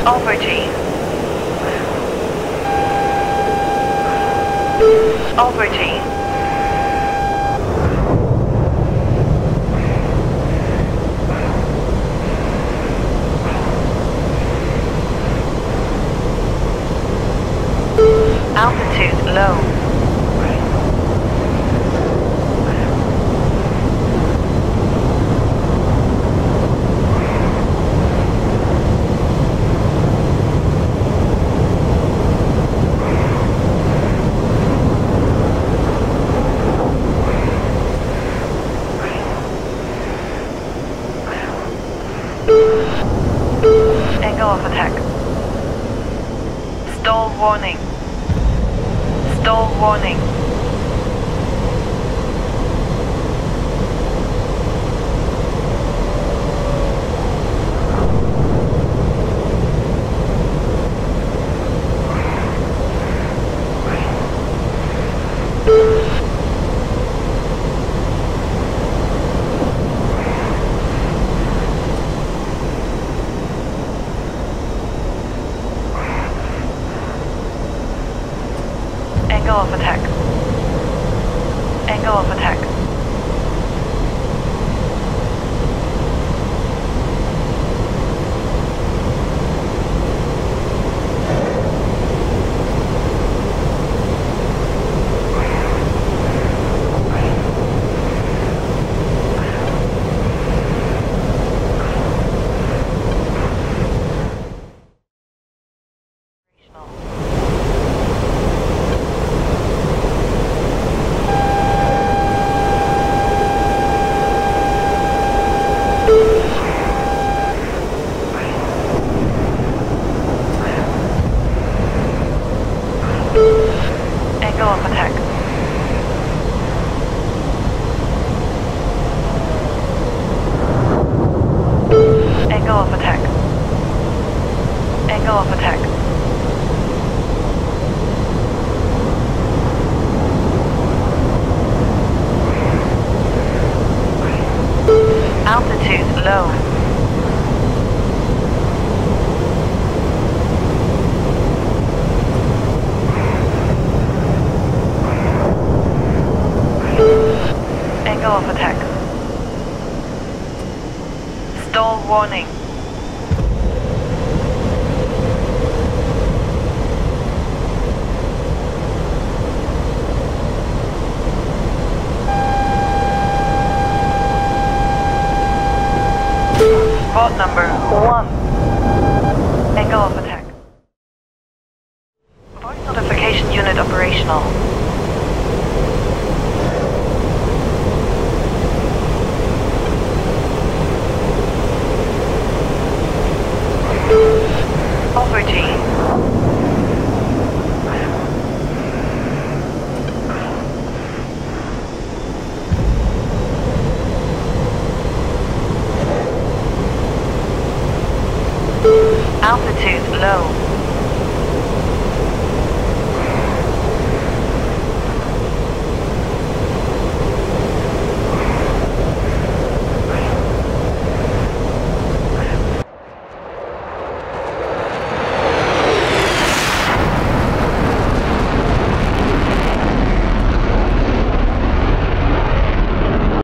Aubergine. Aubergine. Altitude low. Angle of attack. Stall warning. Stall warning. Angle of attack. Angle of attack. Angle of attack. Angle of attack. Angle of attack. Altitude low. Angle of attack. Stall warning. Spot number 1. Angle of attack. Voice notification unit operational. Aubergine. Altitude low.